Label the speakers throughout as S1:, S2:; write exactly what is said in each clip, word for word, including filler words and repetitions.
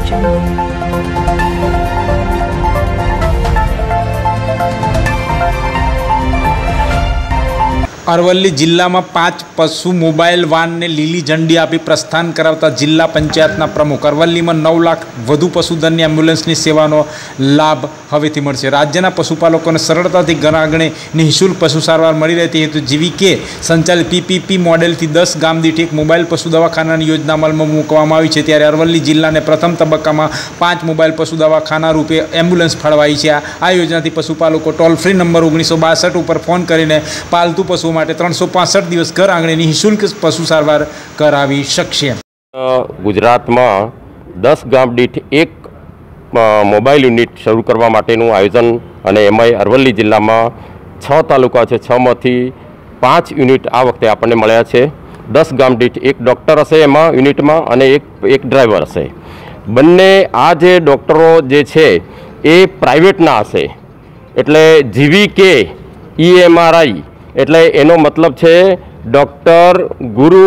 S1: અરવલ્લી જિલ્લામાં પાંચ પશુ મોબાઈલ વાનને લીલી ઝંડી આપી પ્રસ્થાન કરાવતા જિલ્લા પંચાયતના પ્રમુખ. અરવલ્લીમાં નવ લાખ વધુ પશુધનની એમ્બ્યુલન્સની સેવાનો લાભ હવેથી મળશે. રાજ્યના પશુપાલકોને સરળતાથી ઘર આંગણે નિઃશુલ્ક પશુ સારવાર મળી રહે તે હેતુ જીવીકે સંચાલિત પીપીપી મોડેલથી દસ ગામ દીઠ એક મોબાઈલ પશુ દવાખાનાની યોજના અમલમાં મૂકવામાં આવી છે. ત્યારે અરવલ્લી જિલ્લાને પ્રથમ તબક્કામાં પાંચ મોબાઈલ પશુ દવાખાના રૂપે એમ્બ્યુલન્સ ફાળવાઈ છે. આ યોજનાથી પશુપાલકો ટોલ ફ્રી નંબર ઓગણીસો બાસઠ ઉપર ફોન કરીને પાલતુ પશુઓ માટે ત્રણસો પાસઠ દિવસ ઘર આંગણે નિઃશુલ્ક પશુ સારવાર કરાવી શકશે.
S2: ગુજરાતમાં દસ ગામ દીઠ એક મોબાઈલ યુનિટ શરૂ કરવા માટેનું આયોજન અને એમાંય અરવલ્લી જિલ્લામાં છ તાલુકા છે, છમાંથી પાંચ યુનિટ આ વખતે આપણને મળ્યા છે. દસ ગામ દીઠ એક ડૉક્ટર હશે એમાં યુનિટમાં અને એક એક ડ્રાઈવર હશે. બંને આ જે ડૉક્ટરો જે છે એ પ્રાઇવેટના હશે. એટલે જીવીકે ઈએમઆરઆઈ એટલે એનો મતલબ છે ડૉક્ટર ગુરુ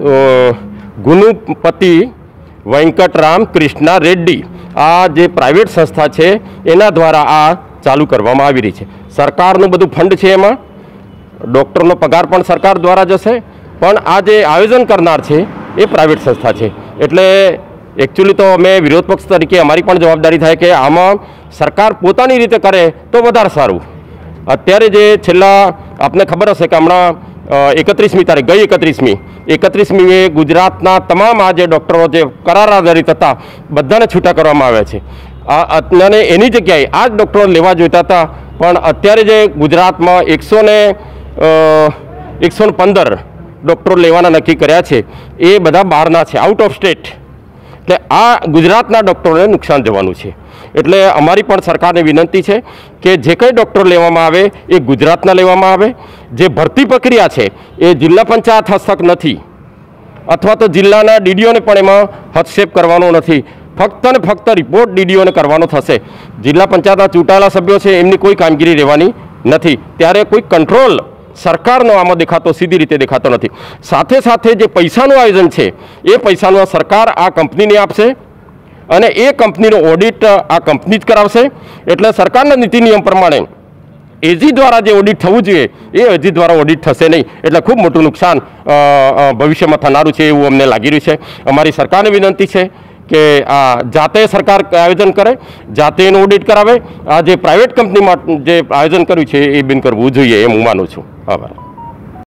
S2: ગુનુપતિ વેંકટરામ કૃષ્ણા રેડ્ડી. આ જે પ્રાઇવેટ સંસ્થા છે એના દ્વારા આ ચાલુ કરવામાં આવી રહી છે. સરકારનું બધું ફંડ છે, એમાં ડૉક્ટરનો પગાર પણ સરકાર દ્વારા જશે, પણ આ જે આયોજન કરનાર છે એ પ્રાઇવેટ સંસ્થા છે. એટલે એકચ્યુઅલી તો અમે વિરોધ પક્ષ તરીકે અમારી પણ જવાબદારી થાય કે આમાં સરકાર પોતાની રીતે કરે તો વધારે સારું. અત્યારે જે છેલ્લા આપને ખબર હશે કે હમણાં એકત્રીસમી તારીખ ગઈ એકત્રીસમી એકત્રીસમીએ ગુજરાતના તમામ આ જે ડૉક્ટરો જે કરાર આધારિત હતા બધાને છૂટા કરવામાં આવ્યા છે. આ અને એની જગ્યાએ આ જ ડૉક્ટરો લેવા જોઈતા હતા, પણ અત્યારે જે ગુજરાતમાં એકસો ને એકસો ને પંદર ડૉક્ટરો લેવાના નક્કી કર્યા છે એ બધા બહારના છે, આઉટ ઓફ સ્ટેટ. એટલે આ ગુજરાતના ડૉક્ટરોને નુકસાન જવાનું છે. એટલે અમારી પણ સરકારને વિનંતી છે કે જે કંઈ ડૉક્ટર લેવામાં આવે એ ગુજરાતના લેવામાં આવે. જે ભરતી પ્રક્રિયા છે એ જિલ્લા પંચાયત હસ્તક નથી, અથવા તો જિલ્લાના ડીડીઓને પણ એમાં હસ્તક્ષેપ કરવાનો નથી. ફક્ત ને ફક્ત રિપોર્ટ ડીડીઓને કરવાનો થશે. જિલ્લા પંચાયતના ચૂંટાયેલા સભ્યો છે એમની કોઈ કામગીરી રહેવાની નથી. ત્યારે કોઈ કંટ્રોલ સરકારનો આમાં દેખાતો સીધી રીતે દેખાતો નથી. સાથે સાથે જે પૈસાનું આયોજન છે એ પૈસાનું સરકાર આ કંપનીને આપશે અને એ કંપનીનો ઓડિટ આ કંપની જ કરાવશે. એટલે સરકારના નીતિ નિયમ પ્રમાણે એજી દ્વારા જે ઓડિટ થવું જોઈએ એ એજી દ્વારા ઓડિટ થશે નહીં. એટલે ખૂબ મોટું નુકસાન ભવિષ્યમાં થનારું છે એવું અમને લાગી રહ્યું છે. અમારી સરકારને વિનંતી છે કે આ જાતે સરકાર આયોજન કરે, જાતે એનું ઓડિટ કરાવે. આ જે પ્રાઇવેટ કંપનીમાં જે આયોજન કર્યું છે એ બંધ કરવું જોઈએ એમ હું માનું છું. આભાર.